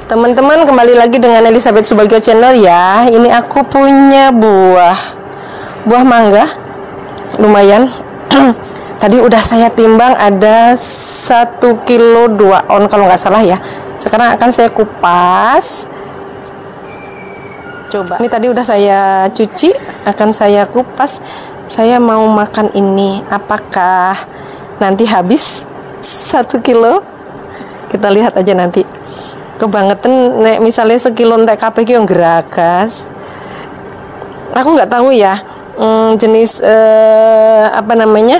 Teman-teman, kembali lagi dengan Elizabeth Subagio Channel ya. Ini aku punya buah mangga lumayan. Tadi udah saya timbang ada 1 kilo 2 on kalau nggak salah ya. Sekarang akan saya kupas. Coba. Ini tadi udah saya cuci, akan saya kupas. Saya mau makan ini. Apakah nanti habis 1 kilo? Kita lihat aja nanti. Kebangetan nek misalnya sekilo entek kabeh ki yang geragas. Aku nggak tahu ya jenis apa namanya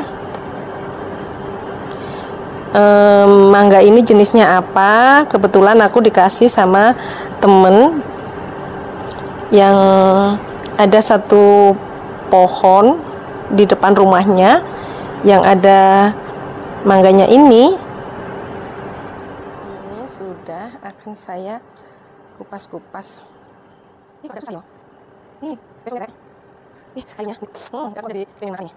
mangga ini jenisnya apa. Kebetulan aku dikasih sama temen yang ada satu pohon di depan rumahnya yang ada mangganya ini. Sudah akan saya kupas-kupas. Ini pakai sayur. Ini besok ih, kayaknya. Aku jadi pengen makannya.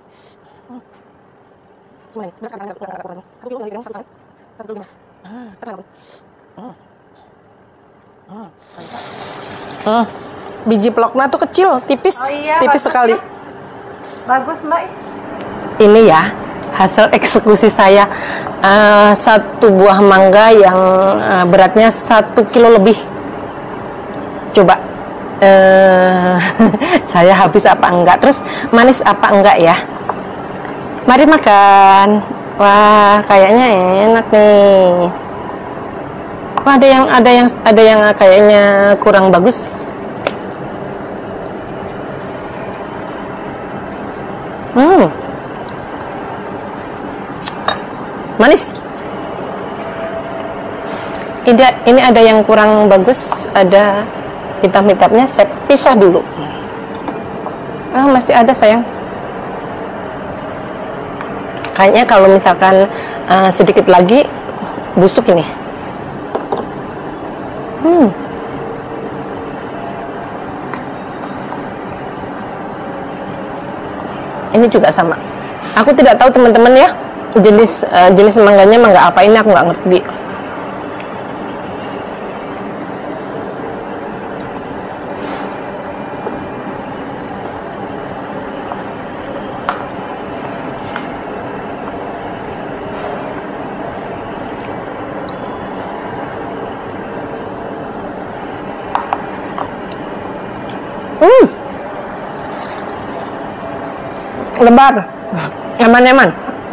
Gimana nih? Beras enggak kurang. 1 kilo nggak satu kan? 1 kilo 5. Terlalu. Biji peloknya tuh kecil, tipis, oh iya, tipis sekali. Ya. Bagus Mbak. Ini ya hasil eksekusi saya, 1 buah mangga yang beratnya 1 kilo lebih. Coba saya habis apa enggak, terus manis apa enggak ya. Mari makan. Wah, kayaknya enak nih. Wah, ada yang kayaknya kurang bagus. Manis. Ini ada yang kurang bagus, ada hitam-hitamnya. Saya pisah dulu. Masih ada sayang. Kayaknya kalau misalkan sedikit lagi busuk ini. Ini juga sama. Aku tidak tahu teman-teman ya, jenis mangganya mangga apa ini, aku nggak ngerti. Lebar, eman-eman.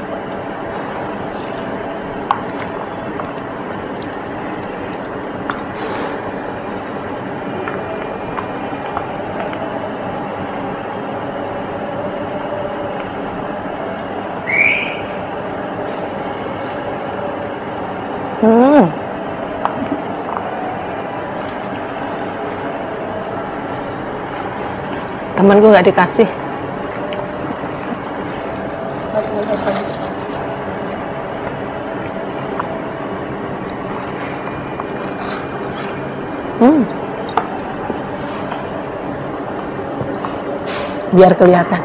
Temanku nggak dikasih. Biar kelihatan.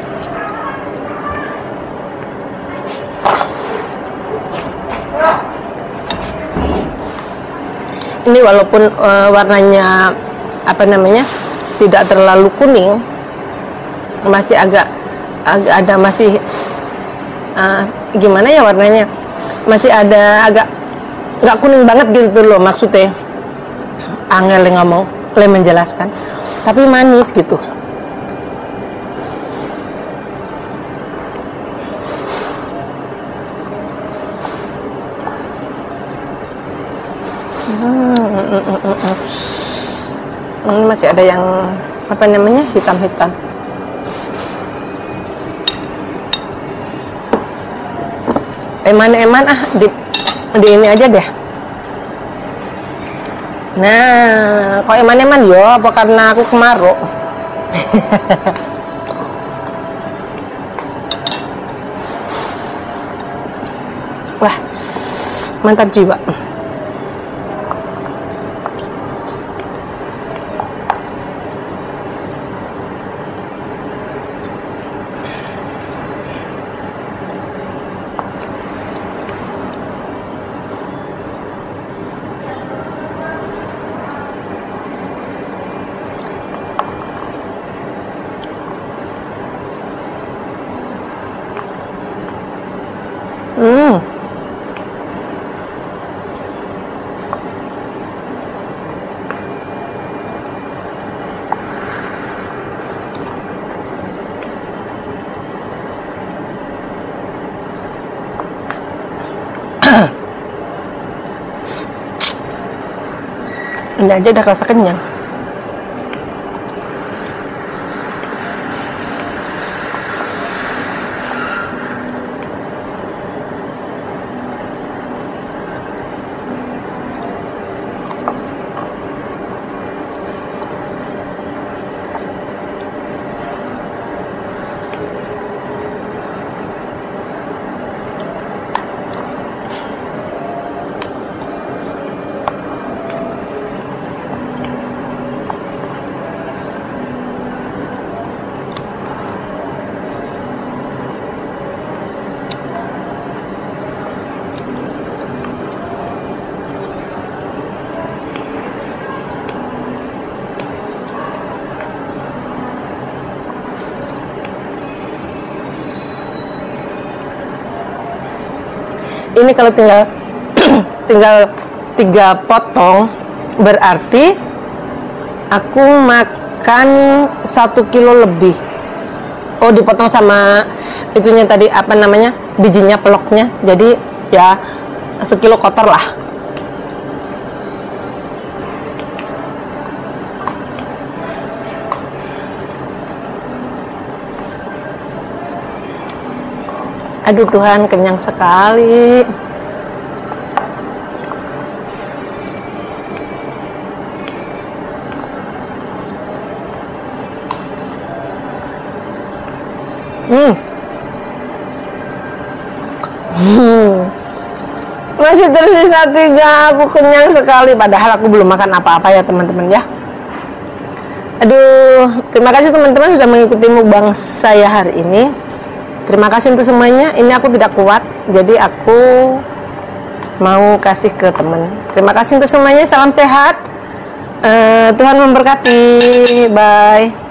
Ini walaupun warnanya apa namanya tidak terlalu kuning, masih agak ada masih gimana ya warnanya, masih ada agak nggak kuning banget gitu loh, maksudnya angel ngomong menjelaskan, tapi manis gitu. Masih ada yang apa namanya hitam-hitam. Eman-eman di ini aja deh. Nah, kok eman-eman yo? Apa karena aku kemaruk? Wah, mantap jiwa. Ini aja udah kerasa kenyang. Ini kalau tinggal tinggal 3 potong berarti aku makan 1 kilo lebih. Oh, dipotong sama itunya tadi, apa namanya, bijinya, peloknya, jadi ya 1 kilo kotor lah. Aduh Tuhan, kenyang sekali. Masih tersisa 3, aku kenyang sekali. Padahal aku belum makan apa-apa ya teman-teman ya. Aduh, terima kasih teman-teman sudah mengikuti mukbang saya hari ini. Terima kasih untuk semuanya. Ini aku tidak kuat, jadi aku mau kasih ke teman. Terima kasih untuk semuanya. Salam sehat. Tuhan memberkati. Bye.